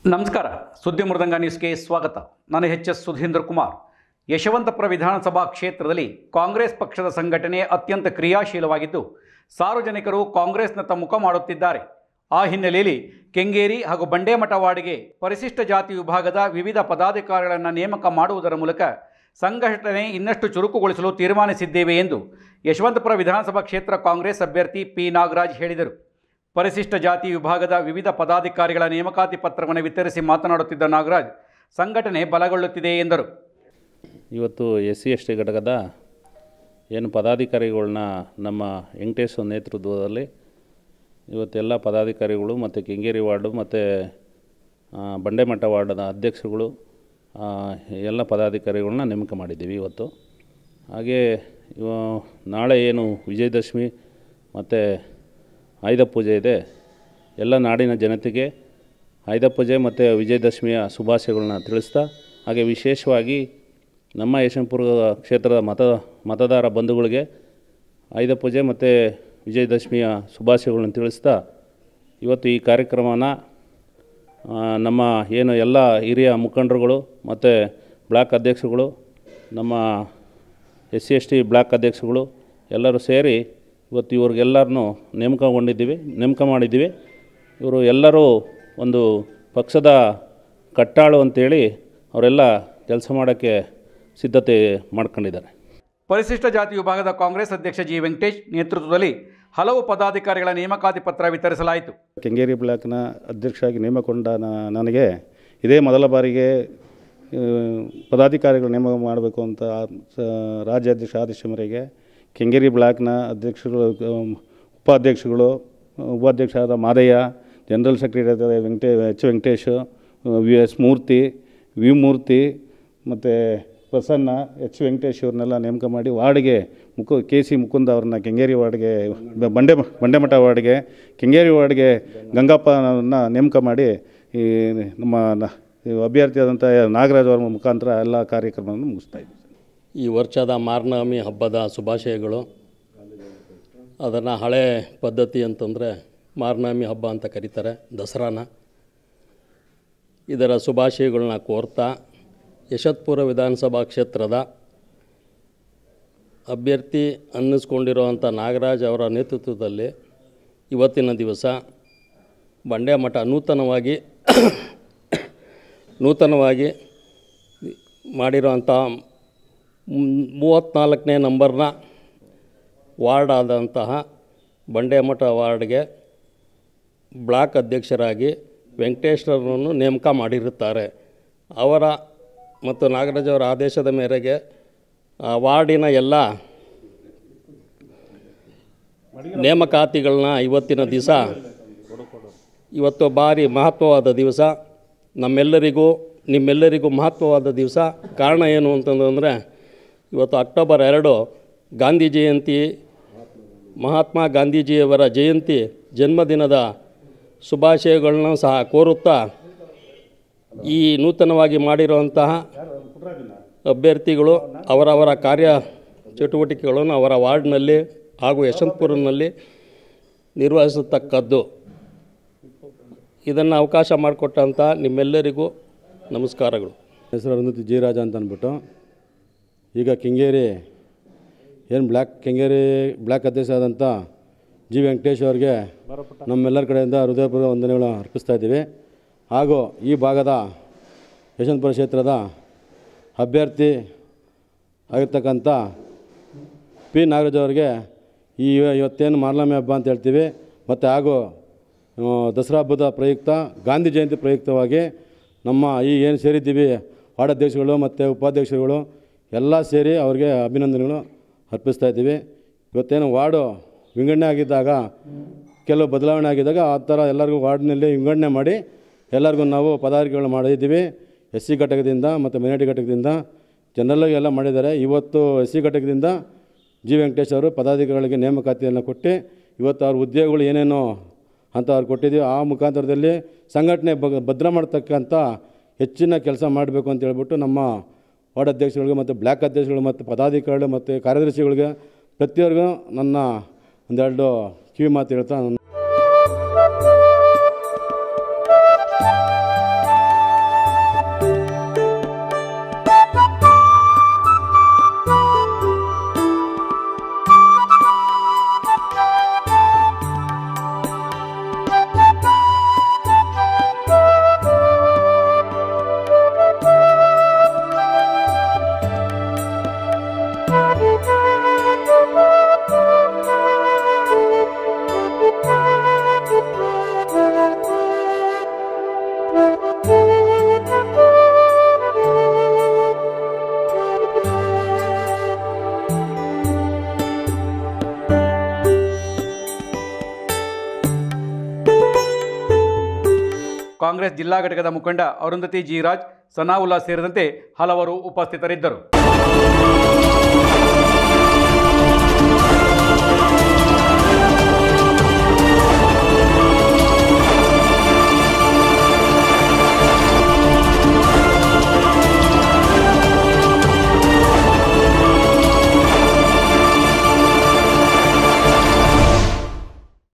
ನಮಸ್ಕಾರ. ಸುದ್ದಿ ಮೃದಂಗ ನ್ಯೂಸ್ಗೆ ಸ್ವಾಗತ. ನಾನು ಎಚ್.ಎಸ್. ಸುಧೀಂದ್ರ ಕುಮಾರ್. ಯಶವಂತಪುರ ವಿಧಾನಸಭಾ ಕ್ಷೇತ್ರದಲ್ಲಿ ಕಾಂಗ್ರೆಸ್ ಪಕ್ಷದ ಸಂಘಟನೆ ಅತ್ಯಂತ ಕ್ರಿಯಾಶೀಲವಾಗಿದ್ದು, ಸಾರ್ವಜನಿಕರು ಕಾಂಗ್ರೆಸ್ನತ್ತ ಮುಖ ಮಾಡುತ್ತಿದ್ದಾರೆ. ಆ ಹಿನ್ನೆಲೆಯಲ್ಲಿ ಕೆಂಗೇರಿ ಹಾಗೂ ಬಂಡೇಮಠ ವಾರ್ಡ್ಗೆ ಪರಿಶಿಷ್ಟ ಜಾತಿ ವಿಭಾಗದ ವಿವಿಧ ಪದಾಧಿಕಾರಿಗಳನ್ನು ನೇಮಕ ಮಾಡುವುದರ ಮೂಲಕ ಸಂಘಟನೆ ಇನ್ನಷ್ಟು ಚುರುಕುಗೊಳಿಸಲು ತೀರ್ಮಾನಿಸಿದ್ದೇವೆ ಎಂದು ಯಶವಂತಪುರ ವಿಧಾನಸಭಾ ಕ್ಷೇತ್ರ ಕಾಂಗ್ರೆಸ್ ಅಭ್ಯರ್ಥಿ ಪಿ. ನಾಗರಾಜ್ ಹೇಳಿದರು. ಪರಿಶಿಷ್ಟ ಜಾತಿ ವಿಭಾಗದ ವಿವಿಧ ಪದಾಧಿಕಾರಿಗಳ ನೇಮಕಾತಿ ಪತ್ರವನ್ನು ವಿತರಿಸಿ ಮಾತನಾಡುತ್ತಿದ್ದ ನಾಗರಾಜ್, ಸಂಘಟನೆ ಬಲಗೊಳ್ಳುತ್ತಿದೆ ಎಂದರು. ಇವತ್ತು SC/ST ಘಟಕದ ಏನು ಪದಾಧಿಕಾರಿಗಳನ್ನ ನಮ್ಮ ವೆಂಕಟೇಶ್ ನೇತೃತ್ವದಲ್ಲಿ ಇವತ್ತೆಲ್ಲ ಪದಾಧಿಕಾರಿಗಳು ಮತ್ತು ಕೆಂಗೇರಿ ವಾರ್ಡು ಮತ್ತು ಬಂಡೇಮಠ ವಾರ್ಡದ ಅಧ್ಯಕ್ಷರುಗಳು ಎಲ್ಲ ಪದಾಧಿಕಾರಿಗಳನ್ನ ನೇಮಕ ಮಾಡಿದ್ದೀವಿ ಇವತ್ತು. ಹಾಗೇ ನಾಳೆ ಏನು ವಿಜಯದಶಮಿ ಮತ್ತು ಆಯುಧ ಪೂಜೆ ಇದೆ. ಎಲ್ಲ ನಾಡಿನ ಜನತೆಗೆ ಆಯುಧ ಪೂಜೆ ಮತ್ತು ವಿಜಯದಶಮಿಯ ಶುಭಾಶಯಗಳನ್ನ ತಿಳಿಸ್ತಾ, ಹಾಗೆ ವಿಶೇಷವಾಗಿ ನಮ್ಮ ಯಶವಂತಪುರ ಕ್ಷೇತ್ರದ ಮತದಾರ ಬಂಧುಗಳಿಗೆ ಆಯುಧ ಪೂಜೆ ಮತ್ತು ವಿಜಯದಶಮಿಯ ಶುಭಾಶಯಗಳನ್ನ ತಿಳಿಸ್ತಾ, ಇವತ್ತು ಈ ಕಾರ್ಯಕ್ರಮನ ನಮ್ಮ ಏನು ಎಲ್ಲ ಹಿರಿಯ ಮುಖಂಡರುಗಳು ಮತ್ತು ಬ್ಲಾಕ್ ಅಧ್ಯಕ್ಷರುಗಳು, ನಮ್ಮ SC/ST ಬ್ಲಾಕ್ ಅಧ್ಯಕ್ಷರುಗಳು ಎಲ್ಲರೂ ಸೇರಿ ಇವತ್ತು ಇವ್ರಿಗೆಲ್ಲರನ್ನೂ ನೇಮಕ ಮಾಡಿದ್ದೀವಿ. ಇವರು ಎಲ್ಲರೂ ಒಂದು ಪಕ್ಷದ ಕಟ್ಟಾಳು ಅಂತೇಳಿ ಅವರೆಲ್ಲ ಕೆಲಸ ಮಾಡೋಕ್ಕೆ ಸಿದ್ಧತೆ ಮಾಡ್ಕೊಂಡಿದ್ದಾರೆ. ಪರಿಶಿಷ್ಟ ಜಾತಿ ವಿಭಾಗದ ಕಾಂಗ್ರೆಸ್ ಅಧ್ಯಕ್ಷ ಜಿ. ವೆಂಕಟೇಶ್ ನೇತೃತ್ವದಲ್ಲಿ ಹಲವು ಪದಾಧಿಕಾರಿಗಳ ನೇಮಕಾತಿ ಪತ್ರ ವಿತರಿಸಲಾಯಿತು. ಕೆಂಗೇರಿ ಬ್ಲಾಕ್ನ ಅಧ್ಯಕ್ಷರಾಗಿ ನೇಮಕೊಂಡ ನನಗೆ ಇದೇ ಮೊದಲ ಬಾರಿಗೆ ಪದಾಧಿಕಾರಿಗಳು ನೇಮಕ ಮಾಡಬೇಕು ಅಂತ ರಾಜ್ಯಾಧ್ಯಕ್ಷ ಆದೇಶ ಮೇರೆಗೆ ಕೆಂಗೇರಿ ಬ್ಲಾಕ್ನ ಅಧ್ಯಕ್ಷರು, ಉಪಾಧ್ಯಕ್ಷರಾದ Madaiah, general secretary Venkatesh, S. Murthy, V. Murthy ಮತ್ತು ಪ್ರಸನ್ನ, H. ಇವ್ರನ್ನೆಲ್ಲ ನೇಮಕ ಮಾಡಿ ವಾರ್ಡ್ಗೆ KC ಮುಕುಂದ ಅವ್ರನ್ನ ಕೆಂಗೇರಿ ವಾರ್ಡ್ಗೆ, ಬಂಡೇಮಠ ವಾರ್ಡ್ಗೆ, ಕೆಂಗೇರಿ ವಾರ್ಡ್ಗೆ ಗಂಗಪ್ಪನ ನೇಮಕ ಮಾಡಿ ಈ ನಮ್ಮ ಅಭ್ಯರ್ಥಿಯಾದಂಥ ನಾಗರಾಜ್ ಅವರ ಮುಖಾಂತರ ಎಲ್ಲ ಕಾರ್ಯಕ್ರಮವನ್ನು ಮುಗಿಸ್ತಾ ಇದ್ದೀವಿ. ಈ ವರ್ಷದ ಮಾರ್ನವಮಿ ಹಬ್ಬದ ಶುಭಾಶಯಗಳು. ಅದನ್ನು ಹಳೆ ಪದ್ಧತಿ ಅಂತಂದರೆ ಮಾರ್ನವಮಿ ಹಬ್ಬ ಅಂತ ಕರೀತಾರೆ, ದಸರಾನ. ಇದರ ಶುಭಾಶಯಗಳನ್ನ ಕೋರ್ತಾ ಯಶವಂತಪುರ ವಿಧಾನಸಭಾ ಕ್ಷೇತ್ರದ ಅಭ್ಯರ್ಥಿ ಅನ್ನಿಸ್ಕೊಂಡಿರುವಂಥ ನಾಗರಾಜ್ ಅವರ ನೇತೃತ್ವದಲ್ಲಿ ಇವತ್ತಿನ ದಿವಸ ಬಂಡೇಮಠ ನೂತನವಾಗಿ ಮಾಡಿರೋಂಥ 34ನೇ ನಂಬರ್ನ ವಾರ್ಡ್ ಆದಂತಹ ಬಂಡೇಮಠ ವಾರ್ಡ್ಗೆ ಬ್ಲಾಕ್ ಅಧ್ಯಕ್ಷರಾಗಿ ವೆಂಕಟೇಶ್ವರನ್ನು ನೇಮಕ ಮಾಡಿರುತ್ತಾರೆ. ಅವರ ಮತ್ತು ನಾಗರಾಜ್ ಅವರ ಆದೇಶದ ಮೇರೆಗೆ ವಾರ್ಡಿನ ಎಲ್ಲ ನೇಮಕಾತಿಗಳನ್ನ ಇವತ್ತು ಭಾರಿ ಮಹತ್ವವಾದ ದಿವಸ, ನಿಮ್ಮೆಲ್ಲರಿಗೂ ಮಹತ್ವವಾದ ದಿವಸ. ಕಾರಣ ಏನು ಅಂತಂದರೆ ಇವತ್ತು ಅಕ್ಟೋಬರ್ 2 ಗಾಂಧಿ ಜಯಂತಿ, ಮಹಾತ್ಮ ಗಾಂಧೀಜಿಯವರ ಜನ್ಮದಿನದ ಶುಭಾಶಯಗಳನ್ನ ಸಹ ಕೋರುತ್ತಾ ಈ ನೂತನವಾಗಿ ಮಾಡಿರುವಂತಹ ಅಭ್ಯರ್ಥಿಗಳು ಅವರವರ ಕಾರ್ಯ ಚಟುವಟಿಕೆಗಳನ್ನು ಅವರ ವಾರ್ಡ್ನಲ್ಲಿ ಹಾಗೂ ಯಶವಂತಪುರನಲ್ಲಿ ನಿರ್ವಹಿಸತಕ್ಕದ್ದು. ಇದನ್ನು ಅವಕಾಶ ಮಾಡಿಕೊಟ್ಟಂಥ ನಿಮ್ಮೆಲ್ಲರಿಗೂ ನಮಸ್ಕಾರಗಳು. ಹೆಸರು ಅರುಂಧತಿ ಜಿ. ರಾಜ ಅಂತ ಅಂದ್ಬಿಟ್ಟು, ಈಗ ಕೆಂಗೇರಿ ಕೆಂಗೇರಿ ಬ್ಲಾಕ್ ಅಧ್ಯಕ್ಷ ಆದಂಥ ಜಿ. ವೆಂಕಟೇಶ್ ಅವರಿಗೆ ನಮ್ಮೆಲ್ಲರ ಕಡೆಯಿಂದ ಹೃದಯಪೂರ್ವಕ ವಂದನೆಗಳು ಅರ್ಪಿಸ್ತಾ ಇದ್ದೀವಿ. ಹಾಗೂ ಈ ಭಾಗದ ಯಶವಂತಪುರ ಕ್ಷೇತ್ರದ ಅಭ್ಯರ್ಥಿ ಆಗಿರ್ತಕ್ಕಂಥ ಪಿ. ನಾಗರಾಜ್ ಅವರಿಗೆ ಇವತ್ತೇನು ಮಾರ್ನವಮಿ ಹಬ್ಬ ಅಂತ ಹೇಳ್ತೀವಿ, ಮತ್ತು ಹಾಗೂ ದಸರಾ ಹಬ್ಬದ ಪ್ರಯುಕ್ತ, ಗಾಂಧಿ ಜಯಂತಿ ಪ್ರಯುಕ್ತವಾಗಿ ನಮ್ಮ ಏನು ಸೇರಿದ್ದೀವಿ ವಾರ್ಡ್ ಅಧ್ಯಕ್ಷಗಳು ಮತ್ತು ಉಪಾಧ್ಯಕ್ಷರುಗಳು ಎಲ್ಲ ಸೇರಿ ಅವ್ರಿಗೆ ಅಭಿನಂದನೆಗಳು ಅರ್ಪಿಸ್ತಾ ಇದ್ದೀವಿ. ಇವತ್ತೇನು ವಾರ್ಡು ವಿಂಗಡಣೆ ಆಗಿದ್ದಾಗ, ಕೆಲವು ಬದಲಾವಣೆ ಆಗಿದ್ದಾಗ ಆ ಥರ ಎಲ್ಲರಿಗೂ ವಾರ್ಡ್ನಲ್ಲಿ ವಿಂಗಡಣೆ ಮಾಡಿ ಎಲ್ಲರಿಗೂ ನಾವು ಪದಾಧಿಕಾರಿಗಳು ಮಾಡಿದ್ದೀವಿ. SC ಘಟಕದಿಂದ ಮತ್ತು ಮೈನಾರಿಟಿ ಘಟಕದಿಂದ ಜನರಲ್ಲಾಗಿ ಎಲ್ಲ ಮಾಡಿದ್ದಾರೆ. ಇವತ್ತು SC ಘಟಕದಿಂದ ಜಿ. ವೆಂಕಟೇಶ್ ಅವರು ಪದಾಧಿಕಾರಿಗಳಿಗೆ ನೇಮಕಾತಿಯನ್ನು ಕೊಟ್ಟು ಇವತ್ತು ಅವ್ರ ಹುದ್ದೆಗಳು ಏನೇನೋ ಅಂತ ಅವ್ರು ಕೊಟ್ಟಿದ್ದೀವಿ. ಆ ಮುಖಾಂತರದಲ್ಲಿ ಸಂಘಟನೆ ಭದ್ರ ಮಾಡ್ತಕ್ಕಂಥ ಹೆಚ್ಚಿನ ಕೆಲಸ ಮಾಡಬೇಕು ಅಂತ ಹೇಳ್ಬಿಟ್ಟು ನಮ್ಮ ವಾರ್ಡ್ ಅಧ್ಯಕ್ಷಗಳಿಗೆ ಮತ್ತು ಬ್ಲಾಕ್ ಅಧ್ಯಕ್ಷಗಳು ಮತ್ತು ಪದಾಧಿಕಾರಿಗಳು ಮತ್ತು ಕಾರ್ಯದರ್ಶಿಗಳಿಗೆ ಪ್ರತಿಯೊಬ್ಬರಿಗೂ ನನ್ನ ಒಂದೆರಡು ಕಿವಿ ಮಾತು ಹೇಳ್ತಾ ಕಾಂಗ್ರೆಸ್ ಜಿಲ್ಲಾ ಘಟಕದ ಮುಖಂಡ ಅರುಂಧತಿ ಜಿ ರಾಜ್, ಸನಾವುಲ್ಲಾ ಸೇರಿದಂತೆ ಹಲವರು ಉಪಸ್ಥಿತರಿದ್ದರು.